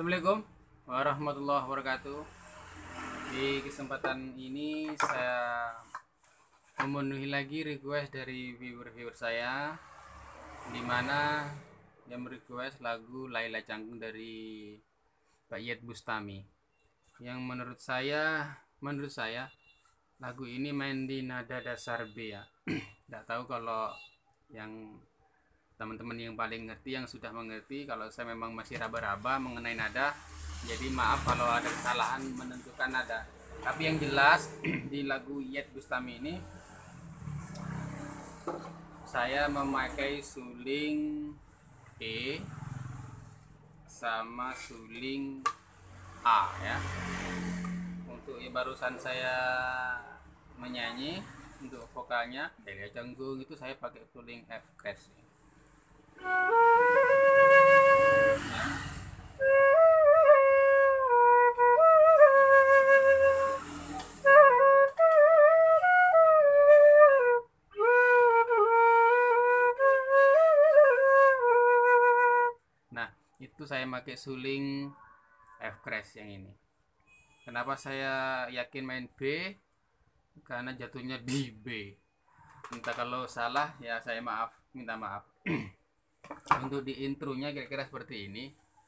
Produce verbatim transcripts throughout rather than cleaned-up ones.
Assalamualaikum warahmatullahi wabarakatuh. Di kesempatan ini saya memenuhi lagi request dari viewer-viewer saya, dimana yang request lagu Laila Canggung dari Pak Iyeth Bustami. Yang menurut saya, menurut saya lagu ini main di nada dasar B ya. Tidak tahu kalau yang teman-teman yang paling ngerti, yang sudah mengerti. Kalau saya memang masih raba-raba mengenai nada, jadi maaf kalau ada kesalahan menentukan nada. Tapi yang jelas di lagu Iyeth Bustami ini saya memakai suling E sama suling A ya. Untuk yang barusan saya menyanyi, untuk vokalnya Laila Canggung itu saya pakai suling F crash ya. Nah, itu saya pakai suling F crash yang ini. Kenapa saya yakin main B? Karena jatuhnya di B. Entah kalau salah ya saya maaf, minta maaf. Untuk di intronya kira-kira seperti ini.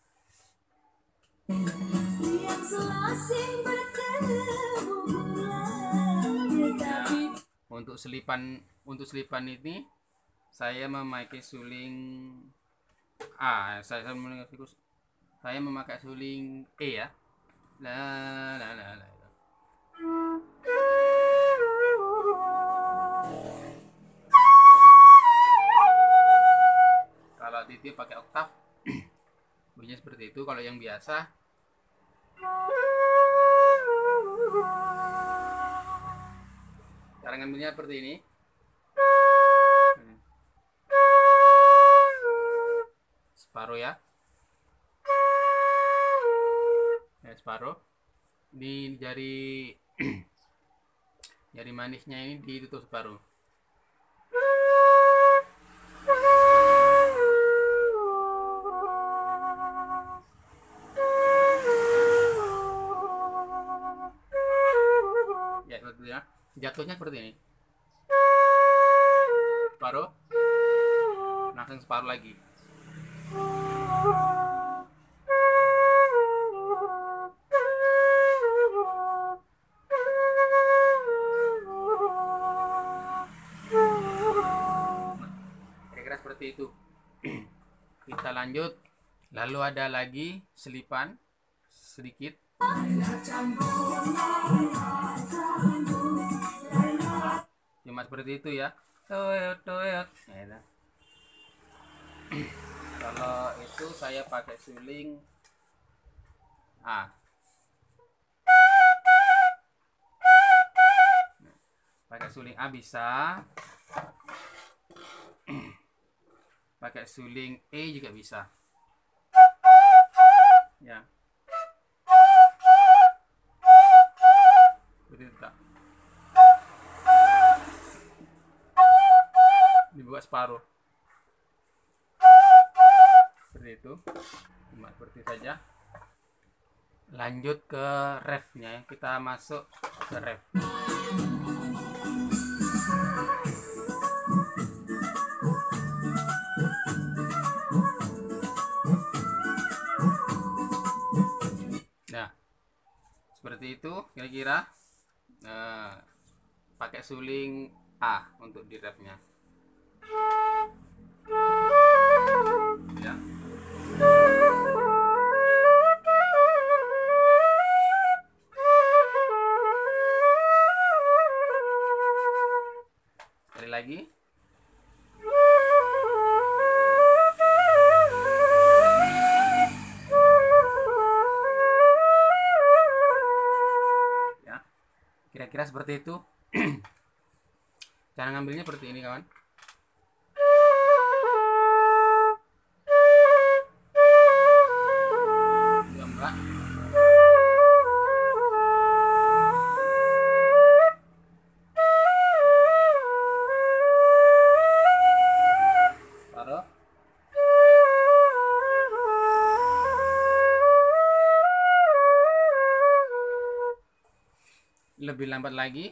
Untuk selipan untuk selipan ini saya memakai suling A. Saya saya memakai suling E ya. La la la la. Kalau Titi pakai oktav bunyinya seperti itu. Kalau yang biasa cara ngambilnya seperti ini. Separuh ya. Ya, separuh. Di jari jari manisnya ini ditutup separuh. Ya, seperti ya. Jatuhnya seperti ini. Separuh. Langsung separuh lagi. Kira-kira seperti itu. Kita lanjut. Lalu ada lagi selipan sedikit. Cuma seperti itu ya. Toyot toyot. Nah, kalau itu saya pakai suling A. Nah, pakai suling A bisa. Pakai suling E juga bisa. Ya. Seperti itu. Dibuka separuh. Seperti itu. Cuma seperti saja. Lanjut ke refnya. Kita masuk ke ref. Nah, seperti itu kira-kira. Nah, pakai suling A untuk di refnya. Ya. Sekali lagi. Ya. Kira-kira seperti itu. Cara ngambilnya seperti ini kawan. Taruh. lebih lambat lagi.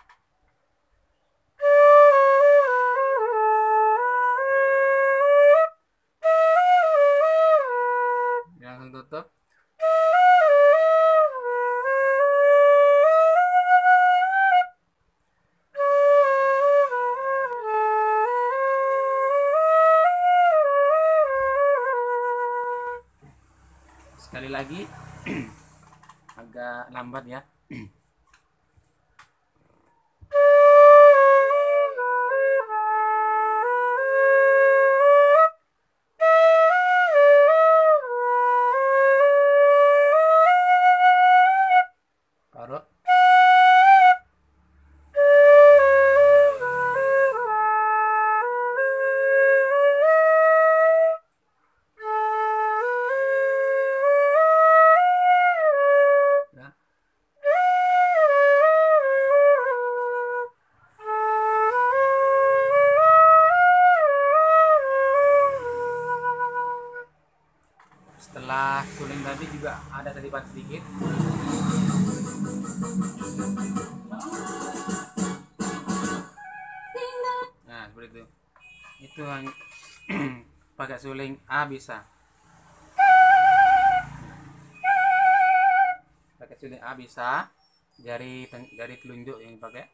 Langsung tutup. Sekali lagi. Agak lambat ya. Taruh. Nah. Setelah suling tadi juga ada selipan sedikit. Nah, seperti itu. Itu hanya pakai suling A bisa. Pakai suling A bisa. Jari jari telunjuk yang dipakai.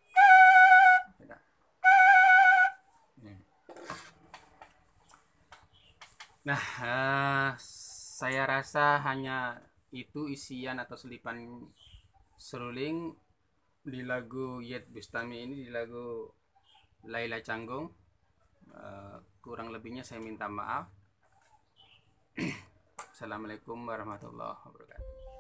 Nah, eh, saya rasa hanya itu isian atau selipan seruling di lagu Yet Bustami ini, di lagu Laila Canggung. Uh, kurang lebihnya saya minta maaf. Assalamualaikum warahmatullahi wabarakatuh.